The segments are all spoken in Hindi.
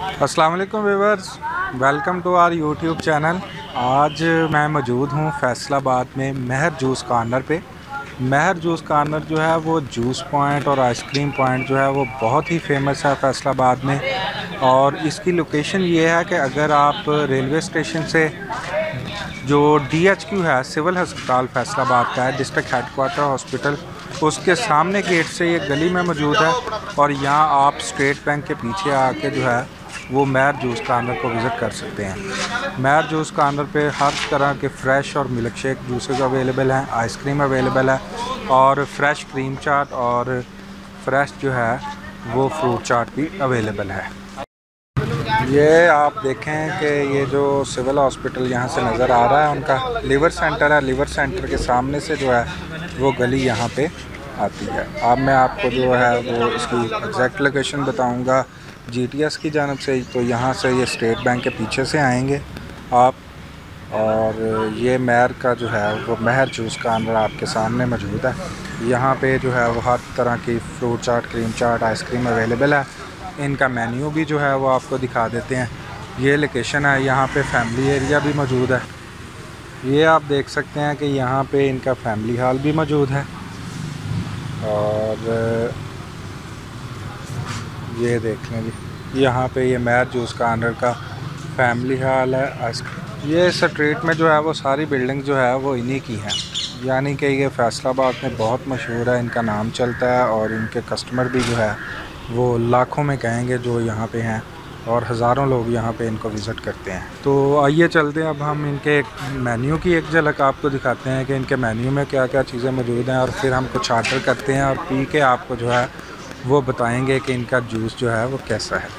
अस्सलाम वालेकुम viewers, welcome to our YouTube channel. आज मैं मौजूद हूँ फैसलाबाद में महर जूस कॉर्नर पे। महर जूस कॉर्नर जो है वो जूस पॉइंट और आइसक्रीम पॉइंट जो है वो बहुत ही फेमस है फैसलाबाद में। और इसकी लोकेशन ये है कि अगर आप रेलवे स्टेशन से जो DHQ है, सिविल हस्पताल फैसलाबाद का है, डिस्ट्रिक्ट हेडक्वार्टर हॉस्पिटल, उसके सामने गेट से ये गली में मौजूद है। और यहाँ आप स्टेट बैंक के पीछे आके जो है वो महर जूस कॉर्नर को विज़िट कर सकते हैं। महर जूस कॉर्नर पे हर तरह के फ़्रेश और मिल्क शेक जूसेस अवेलेबल हैं, आइसक्रीम अवेलेबल है और फ्रेश क्रीम चाट और फ्रेश जो है वो फ्रूट चाट भी अवेलेबल है। ये आप देखें कि ये जो सिविल हॉस्पिटल यहाँ से नज़र आ रहा है उनका लिवर सेंटर है। लिवर सेंटर के सामने से जो है वो गली यहाँ पे आती है। अब मैं आपको जो है वो इसकी एग्जैक्ट लोकेशन बताऊँगा GTS की जानब से। तो यहाँ से ये स्टेट बैंक के पीछे से आएंगे आप, और ये महर का जो है वो महर जूस का अंदर आपके सामने मौजूद है। यहाँ पे जो है वो हर तरह की fruit chaat, cream chaat, ice cream available है। इनका मेन्यू भी जो है वो आपको दिखा देते हैं। ये लोकेशन है, यहाँ पे फैमिली एरिया भी मौजूद है। ये आप देख सकते हैं कि यहाँ पे इनका फैमिली हॉल भी मौजूद है। और ये देख लें जी, यहाँ पे ये महर जूस कॉर्नर का फैमिली हॉल है। ये स्ट्रीट में जो है वो सारी बिल्डिंग जो है वो इन्हीं की हैं, यानी कि ये फैसलाबाद में बहुत मशहूर है, इनका नाम चलता है और इनके कस्टमर भी जो है वो लाखों में कहेंगे जो यहाँ पे हैं, और हज़ारों लोग यहाँ पे इनको विज़िट करते हैं। तो आइए चलते हैं, अब हम इनके मेन्यू की एक झलक आपको दिखाते हैं कि इनके मेन्यू में क्या क्या चीज़ें मौजूद हैं, और फिर हम कुछ ऑर्डर करते हैं और पी के आपको जो है वो बताएंगे कि इनका जूस जो है वो कैसा है।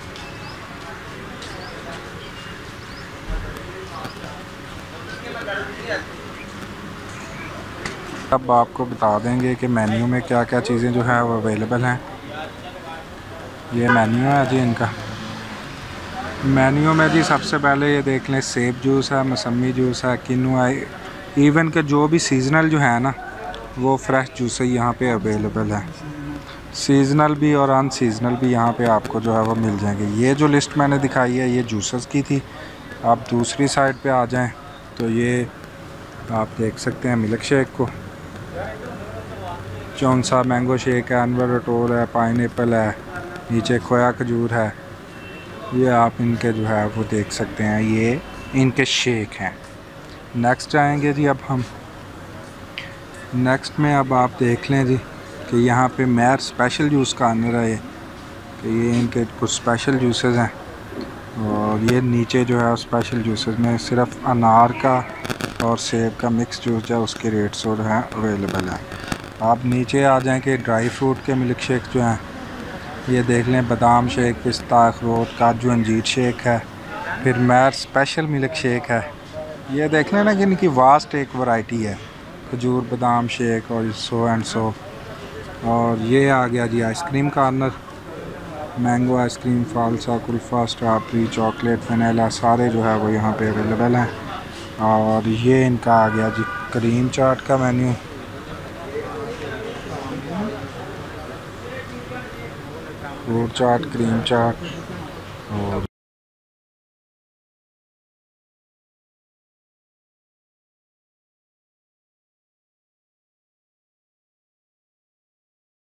अब आपको बता देंगे कि मेन्यू में क्या क्या चीज़ें जो है वो अवेलेबल हैं। ये मेन्यू है जी इनका। मेन्यू में जी सबसे पहले ये देख लें, सेब जूस है, मौसमी जूस है, किनुआ, इवन के जो भी सीज़नल जो है ना वो फ्रेश जूस यहाँ पे अवेलेबल है। सीज़नल भी और अनसीज़नल भी यहाँ पे आपको जो है वो मिल जाएंगे। ये जो लिस्ट मैंने दिखाई है ये जूसेस की थी। आप दूसरी साइड पे आ जाएं तो ये आप देख सकते हैं मिल्क शेक को। चौंसा मैंगो शेक है, अनवर रटोर है, पाइनएप्पल है, नीचे खोया खजूर है। ये आप इनके जो है वो देख सकते हैं, ये इनके शेक हैं। नेक्स्ट आएंगे जी, अब हम नेक्स्ट में अब आप देख लें जी कि यहाँ पे महर स्पेशल जूस का अंदर है ये, कि ये इनके कुछ स्पेशल जूसेस हैं। और ये नीचे जो है स्पेशल जूसेस में सिर्फ अनार का और सेब का मिक्स जूस जो है उसके रेट्स और हैं अवेलेबल हैं। आप नीचे आ जाएं कि ड्राई फ्रूट के मिल्क शेक जो हैं ये देख लें, बादाम शेक, पिस्ता, अखरोट, काजू, अंजीर शेक है। फिर महर स्पेशल मिल्क शेक है। ये देख लें ना कि इनकी वास्ट एक वैरायटी है, खजूर बादाम शेक और सो एंड सो। और ये आ गया जी आइसक्रीम कॉर्नर। मैंगो आइसक्रीम, फालसा, कुल्फ़ा, स्ट्रॉबेरी, चॉकलेट, वनीला सारे जो है वो यहाँ पे अवेलेबल हैं। और ये इनका आ गया जी क्रीम चाट का menu. Fruit chaat, cream chaat, और